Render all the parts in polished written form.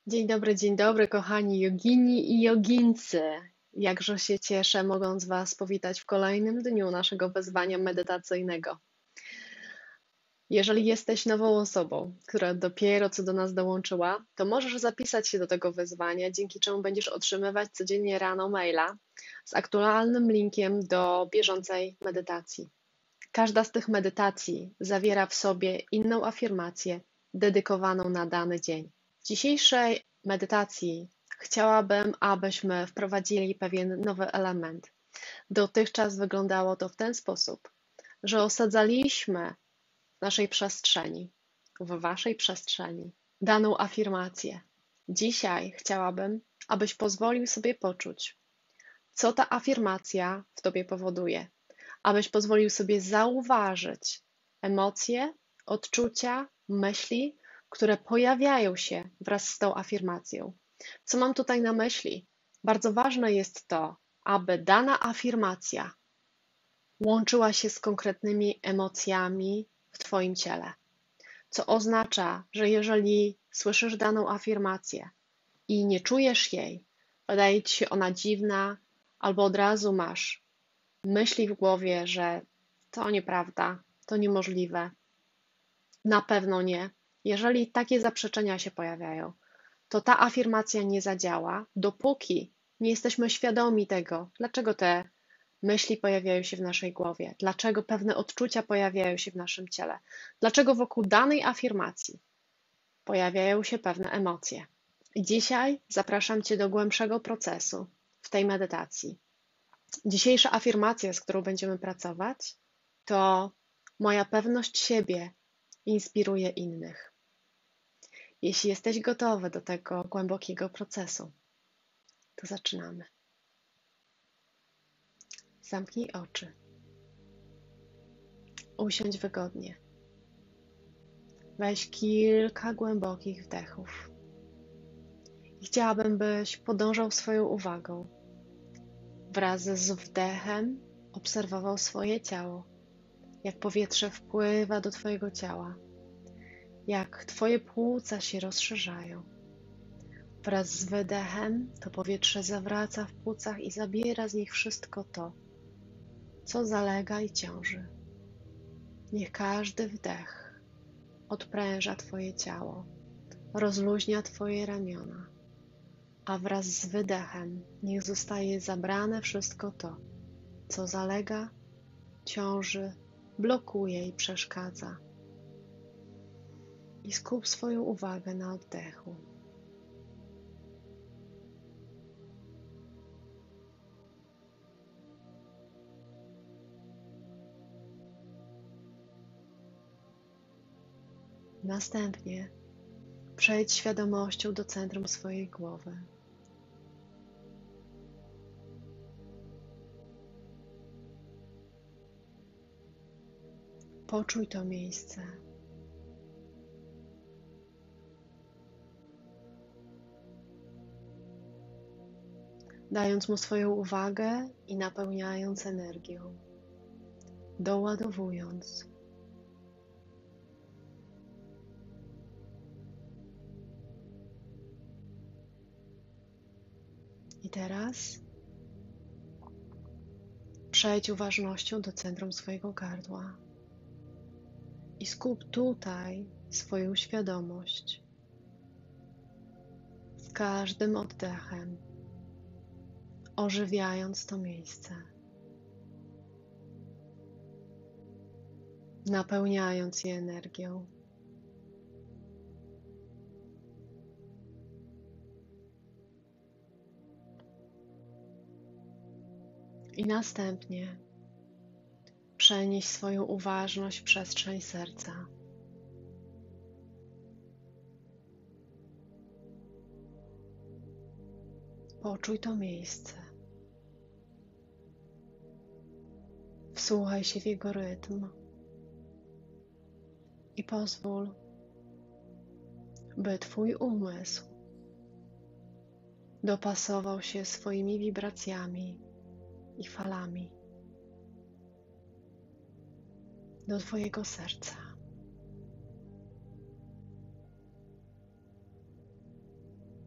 Dzień dobry, kochani jogini i jogincy. Jakże się cieszę, mogąc Was powitać w kolejnym dniu naszego wyzwania medytacyjnego. Jeżeli jesteś nową osobą, która dopiero co do nas dołączyła, to możesz zapisać się do tego wyzwania, dzięki czemu będziesz otrzymywać codziennie rano maila z aktualnym linkiem do bieżącej medytacji. Każda z tych medytacji zawiera w sobie inną afirmację dedykowaną na dany dzień. W dzisiejszej medytacji chciałabym, abyśmy wprowadzili pewien nowy element. Dotychczas wyglądało to w ten sposób, że osadzaliśmy w naszej przestrzeni, w waszej przestrzeni, daną afirmację. Dzisiaj chciałabym, abyś pozwolił sobie poczuć, co ta afirmacja w tobie powoduje, abyś pozwolił sobie zauważyć emocje, odczucia, myśli, które pojawiają się wraz z tą afirmacją. Co mam tutaj na myśli? Bardzo ważne jest to, aby dana afirmacja łączyła się z konkretnymi emocjami w Twoim ciele. Co oznacza, że jeżeli słyszysz daną afirmację i nie czujesz jej, wydaje Ci się ona dziwna, albo od razu masz myśli w głowie, że to nieprawda, to niemożliwe, na pewno nie. Jeżeli takie zaprzeczenia się pojawiają, to ta afirmacja nie zadziała, dopóki nie jesteśmy świadomi tego, dlaczego te myśli pojawiają się w naszej głowie, dlaczego pewne odczucia pojawiają się w naszym ciele, dlaczego wokół danej afirmacji pojawiają się pewne emocje. I dzisiaj zapraszam Cię do głębszego procesu w tej medytacji. Dzisiejsza afirmacja, z którą będziemy pracować, to moja pewność siebie inspiruje innych. Jeśli jesteś gotowy do tego głębokiego procesu, to zaczynamy. Zamknij oczy. Usiądź wygodnie. Weź kilka głębokich wdechów. I chciałabym, byś podążał swoją uwagą. Wraz z wdechem obserwował swoje ciało, jak powietrze wpływa do Twojego ciała, jak Twoje płuca się rozszerzają. Wraz z wydechem to powietrze zawraca w płucach i zabiera z nich wszystko to, co zalega i ciąży. Niech każdy wdech odpręża Twoje ciało, rozluźnia Twoje ramiona, a wraz z wydechem niech zostaje zabrane wszystko to, co zalega, ciąży, blokuje i przeszkadza. I skup swoją uwagę na oddechu. Następnie przejdź świadomością do centrum swojej głowy. Poczuj to miejsce. Dając mu swoją uwagę i napełniając energią, doładowując. I teraz przejdź uważnością do centrum swojego gardła i skup tutaj swoją świadomość. Z każdym oddechem ożywiając to miejsce, napełniając je energią. I następnie przenieś swoją uważność w przestrzeń serca. Poczuj to miejsce. Wsłuchaj się w jego rytm i pozwól, by Twój umysł dopasował się swoimi wibracjami i falami do Twojego serca.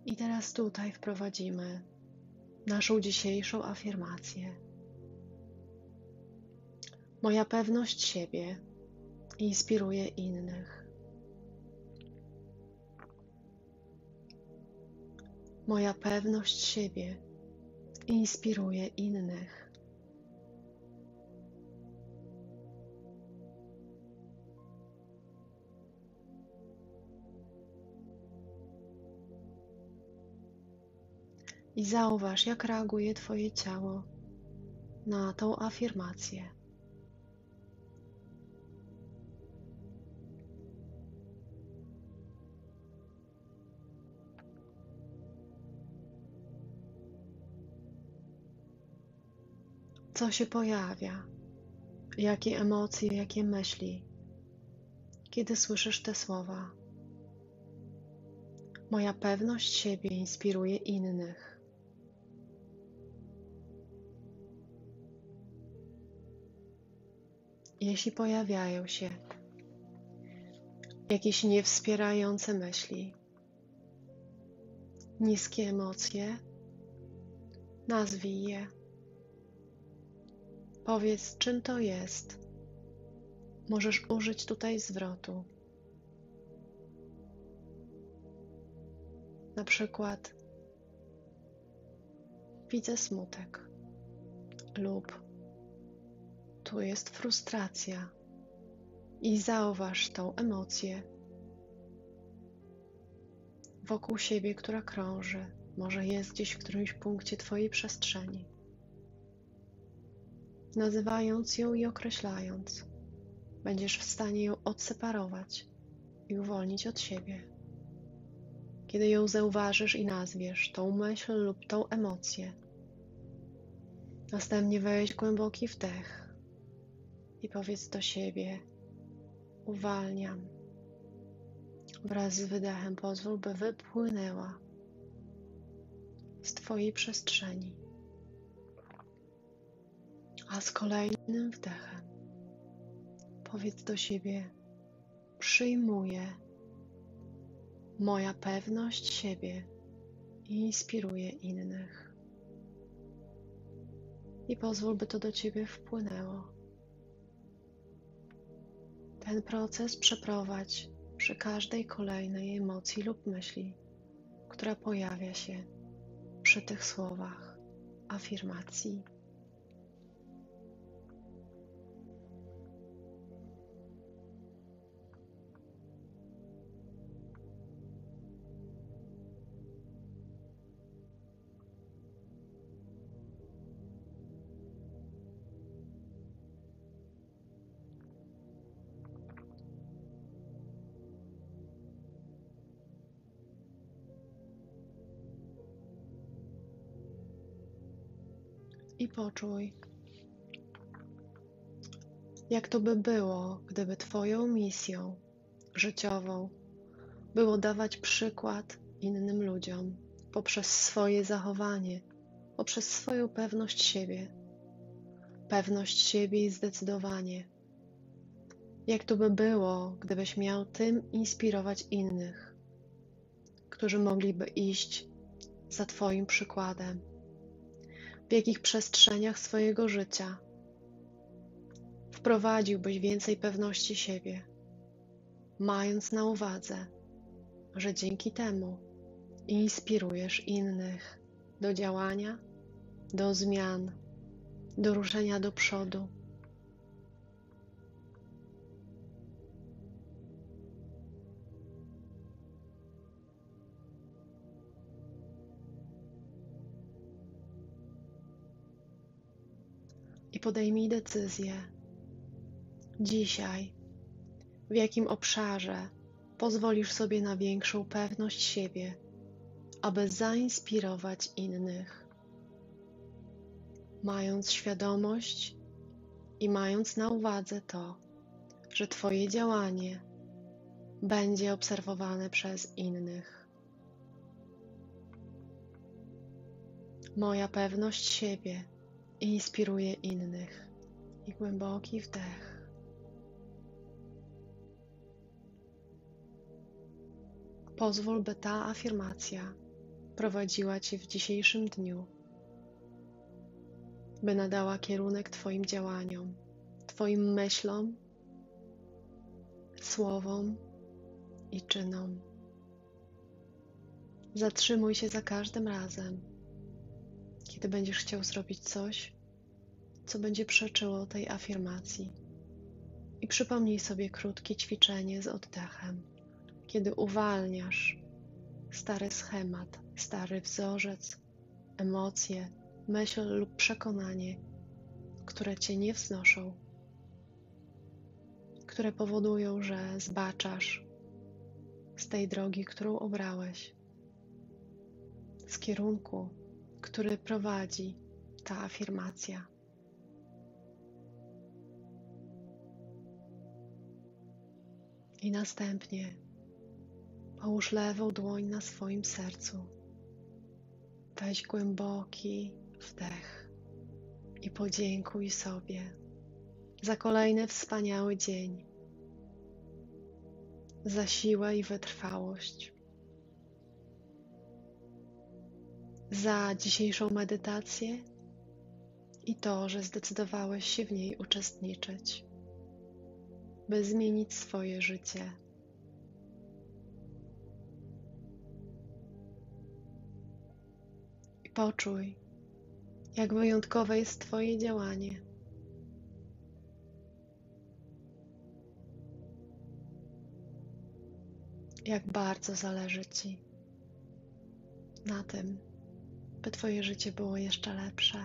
I teraz tutaj wprowadzimy naszą dzisiejszą afirmację. Moja pewność siebie inspiruje innych. Moja pewność siebie inspiruje innych. I zauważ, jak reaguje Twoje ciało na tą afirmację. Co się pojawia? Jakie emocje, jakie myśli, kiedy słyszysz te słowa? Moja pewność siebie inspiruje innych. Jeśli pojawiają się jakieś niewspierające myśli, niskie emocje, nazwij je. Powiedz, czym to jest. Możesz użyć tutaj zwrotu. Na przykład widzę smutek lub tu jest frustracja i zauważ tą emocję wokół siebie, która krąży. Może jest gdzieś w którymś punkcie Twojej przestrzeni. Nazywając ją i określając, będziesz w stanie ją odseparować i uwolnić od siebie. Kiedy ją zauważysz i nazwiesz, tą myśl lub tą emocję, następnie weź głęboki wdech i powiedz do siebie: uwalniam. Wraz z wydechem pozwól, by wypłynęła z Twojej przestrzeni. A z kolejnym wdechem powiedz do siebie: przyjmuję. Moja pewność siebie inspiruje innych. I pozwól, by to do Ciebie wpłynęło. Ten proces przeprowadź przy każdej kolejnej emocji lub myśli, która pojawia się przy tych słowach afirmacji. I poczuj, jak to by było, gdyby Twoją misją życiową było dawać przykład innym ludziom poprzez swoje zachowanie, poprzez swoją pewność siebie i zdecydowanie. Jak to by było, gdybyś miał tym inspirować innych, którzy mogliby iść za Twoim przykładem, w jakich przestrzeniach swojego życia wprowadziłbyś więcej pewności siebie, mając na uwadze, że dzięki temu inspirujesz innych do działania, do zmian, do ruszenia do przodu. I podejmij decyzję dzisiaj, w jakim obszarze pozwolisz sobie na większą pewność siebie, aby zainspirować innych. Mając świadomość i mając na uwadze to, że Twoje działanie będzie obserwowane przez innych. Moja pewność siebie inspiruje innych. I głęboki wdech. Pozwól, by ta afirmacja prowadziła Cię w dzisiejszym dniu, by nadała kierunek Twoim działaniom, Twoim myślom, słowom i czynom. Zatrzymuj się za każdym razem, kiedy będziesz chciał zrobić coś, co będzie przeczyło tej afirmacji. I przypomnij sobie krótkie ćwiczenie z oddechem, kiedy uwalniasz stary schemat, stary wzorzec, emocje, myśl lub przekonanie, które Cię nie wznoszą, które powodują, że zbaczasz z tej drogi, którą obrałeś, z kierunku, który prowadzi ta afirmacja. I następnie połóż lewą dłoń na swoim sercu. Weź głęboki wdech i podziękuj sobie za kolejny wspaniały dzień, za siłę i wytrwałość, za dzisiejszą medytację i to, że zdecydowałeś się w niej uczestniczyć, by zmienić swoje życie. I poczuj, jak wyjątkowe jest Twoje działanie. Jak bardzo zależy Ci na tym, by Twoje życie było jeszcze lepsze.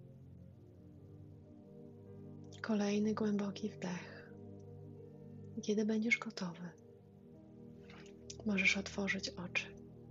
Kolejny głęboki wdech. Kiedy będziesz gotowy, możesz otworzyć oczy.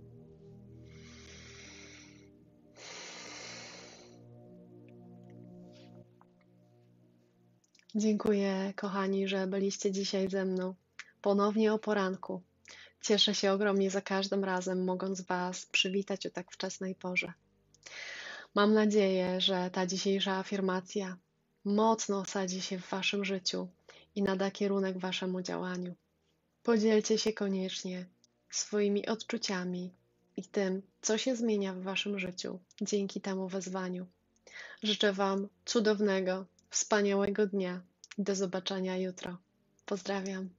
Dziękuję, kochani, że byliście dzisiaj ze mną ponownie o poranku. Cieszę się ogromnie za każdym razem, mogąc Was przywitać o tak wczesnej porze. Mam nadzieję, że ta dzisiejsza afirmacja mocno osadzi się w Waszym życiu i nada kierunek Waszemu działaniu. Podzielcie się koniecznie swoimi odczuciami i tym, co się zmienia w Waszym życiu dzięki temu wezwaniu. Życzę Wam cudownego, wspaniałego dnia i do zobaczenia jutro. Pozdrawiam.